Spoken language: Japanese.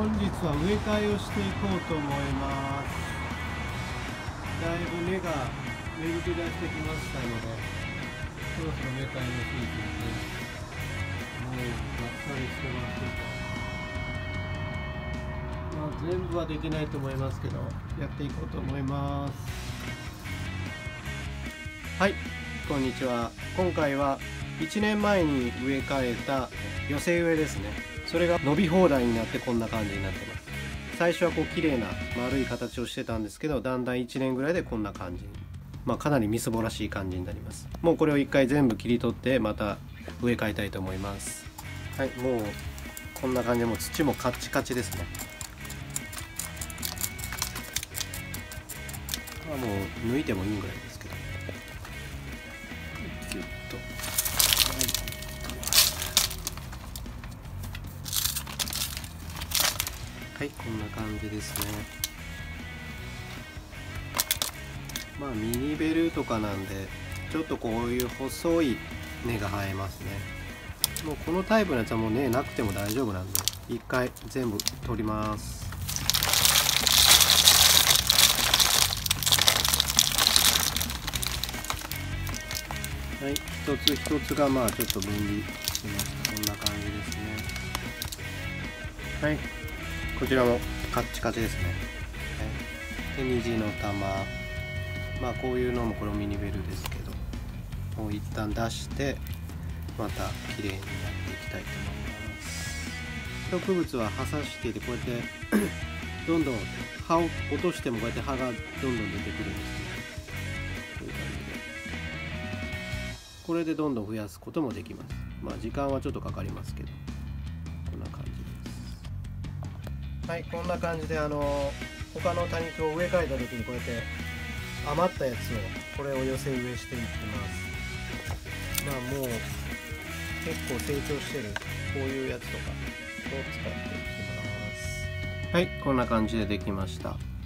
本日は植え替えをしていこうと思います。だいぶ芽が芽吹き出してきましたので、そろそろ植え替えのシーズンです。もうがっさりしてます。全部はできないと思いますけど、やっていこうと思います。はい、こんにちは。今回は1年前に植え替えた寄せ植えですね。それが伸び放題になってこんな感じになってます。最初はこう綺麗な丸い形をしてたんですけど、だんだん1年ぐらいでこんな感じに、かなりみすぼらしい感じになります。もうこれを一回全部切り取ってまた植え替えたいと思います。はい、もうこんな感じで、もう土もカッチカチですね。もう抜いてもいいぐらいですけど、ギュッと、はい、こんな感じですね。ミニベルとかなんでちょっとこういう細い根が生えますね。もうこのタイプのやつはもう根なくても大丈夫なんで、一回全部取ります。はい、一つ一つがちょっと分離しました。こんな感じですね。はい、こちらもカッチカチですね。はい、で虹の玉、こういうのもこれミニベルですけど、もう一旦出してまた綺麗にやっていきたいと思います。植物は葉刺していて、こうやってどんどん葉を落としてもこうやって葉がどんどん出てくるんですね。こういう感じで、これでどんどん増やすこともできます。時間はちょっとかかりますけど、こんな感じです。はい、こんな感じで他の多肉を植え替えた時にこうやって余ったやつをこれを寄せ植えしていきます。もう結構成長してるこういうやつとかを使っていきます。はい、こんな感じでできました。